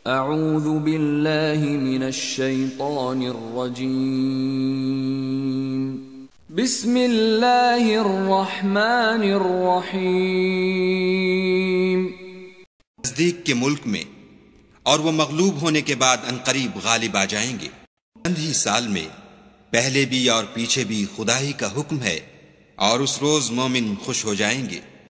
अऊज़ु बिल्लाहि मिनश शैतानिर रजीम। बिस्मिल्लाहिर रहमानिर रहीम। नजदीक के मुल्क में और वो मगलूब होने के बाद अनकरीब गालिब आ जाएंगे। चंद ही साल में पहले भी और पीछे भी खुदा ही का हुक्म है, और उस रोज मोमिन खुश हो जाएंगे।